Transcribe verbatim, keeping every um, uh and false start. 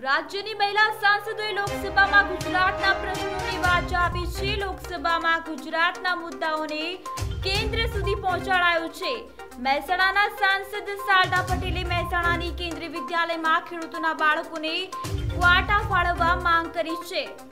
રાજ્યની મહિલા સાંસદોએ લોકસભામાં ગુજરાતના પ્રશ્નોની વાચા આપી છે। લોકસભામાં ગુજરાતના મુદ્દાઓને કેન્દ્ર સુધી પહોંચાડાયો છે। મહેસાણાના સાંસદ શારદા પટેલે મહેસાણાની કેન્દ્રીય વિદ્યાલયમાં ખેડૂતોના બાળકોને ક્વાટા ફાળવવા માંગ કરી છે।